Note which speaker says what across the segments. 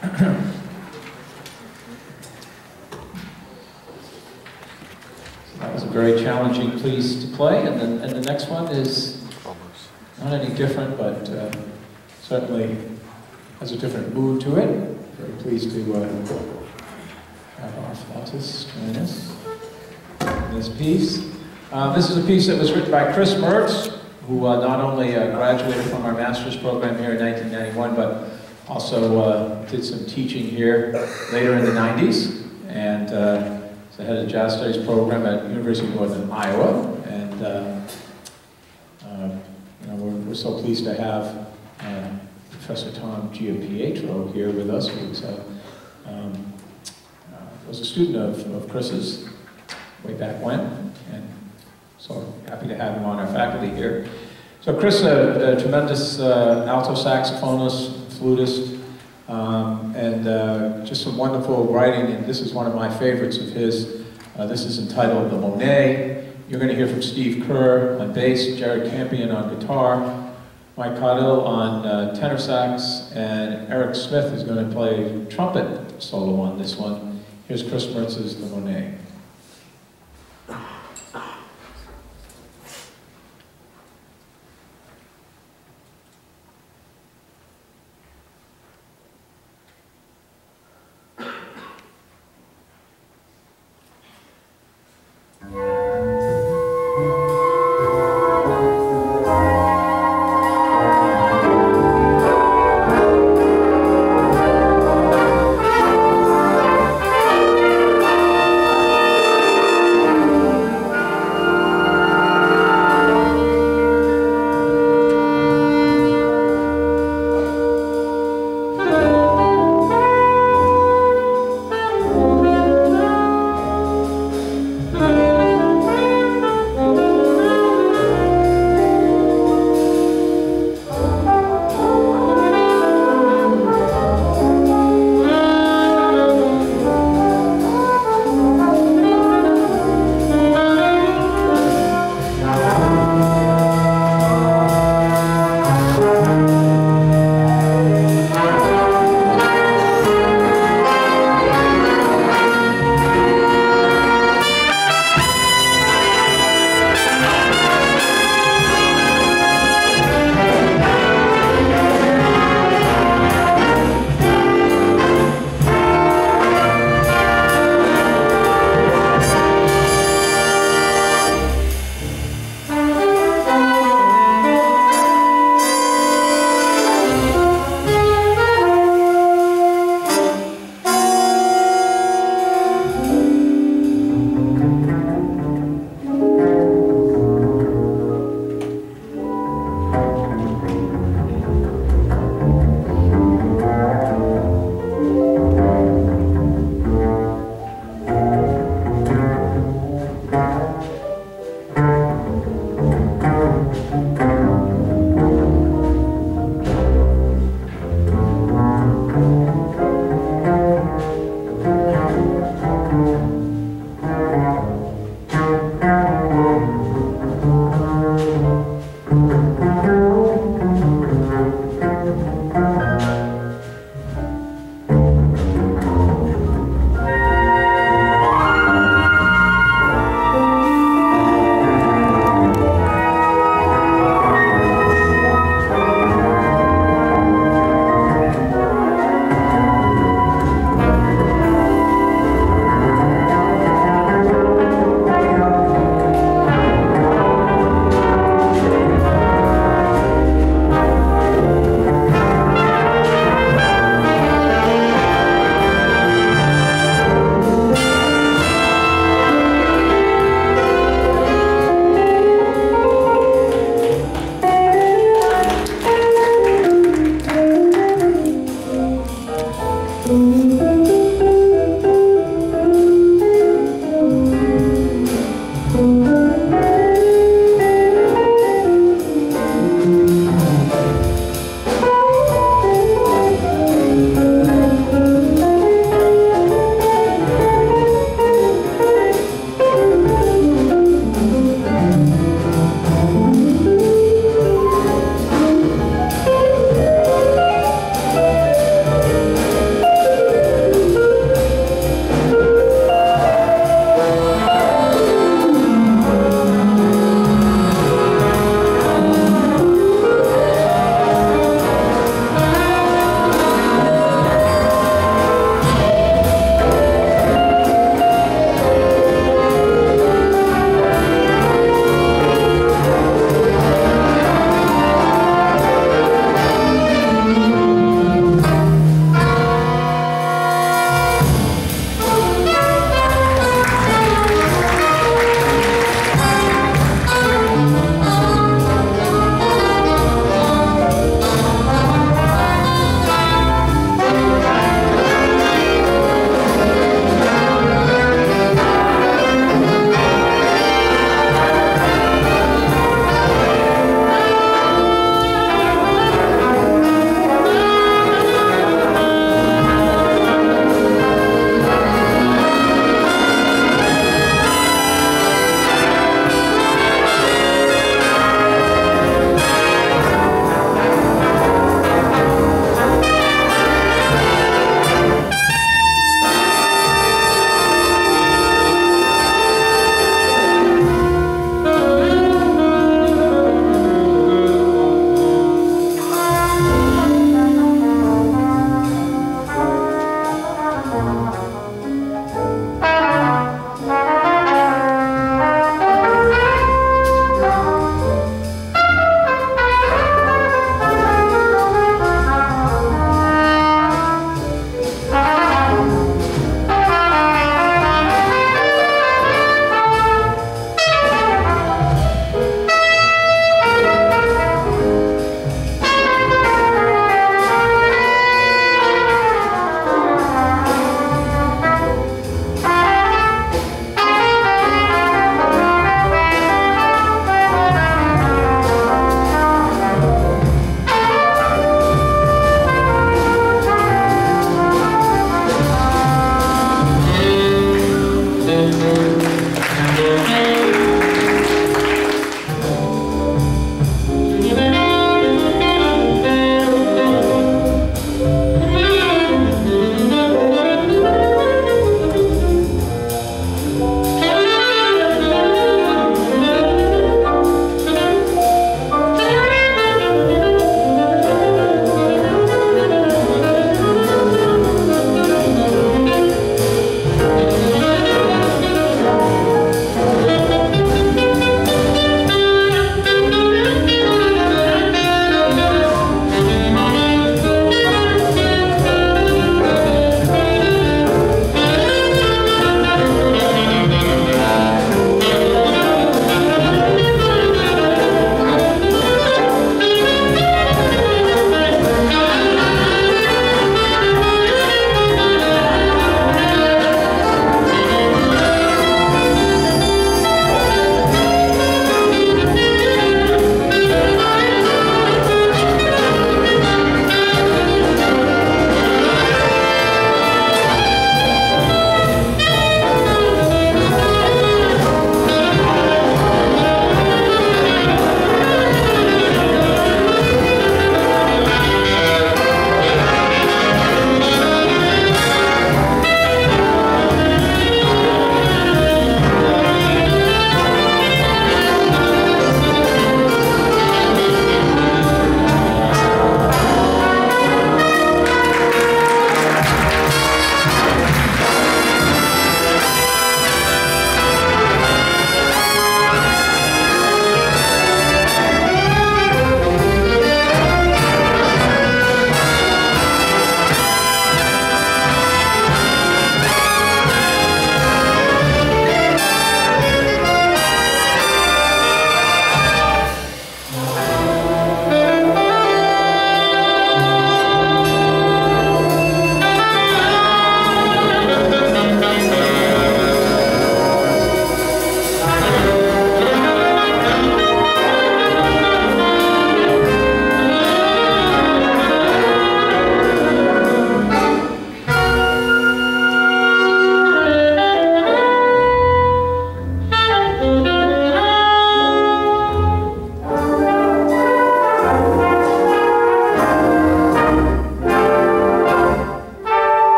Speaker 1: That was a very challenging piece to play, and the next one is not any different, but certainly has a different mood to it. Very pleased to have our flautist join us in this piece. This is a piece that was written by Chris Mertz, who not only graduated from our master's program here in 1991, but also did some teaching here later in the 90s, and is the head of the Jazz Studies program at University of Northern Iowa. And you know, we're so pleased to have Professor Tom Giapietro here with us, who was a student of Chris's way back when, and so happy to have him on our faculty here. So Chris, a tremendous alto saxophonist, flutist, and just some wonderful writing, and this is one of my favorites of his. This is entitled The Monet. You're going to hear from Steve Kerr on bass, Jerrod Campion on guitar, Mike Caudill on tenor sax, and Eric Smith is going to play trumpet solo on this one. Here's Chris Mertz's The Monet.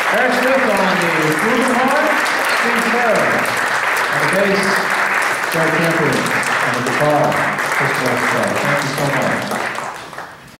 Speaker 1: Eric Smith on the flugelhorn, Steve Kerr on the bass, Jerrod Campion on the guitar. Thank you so much.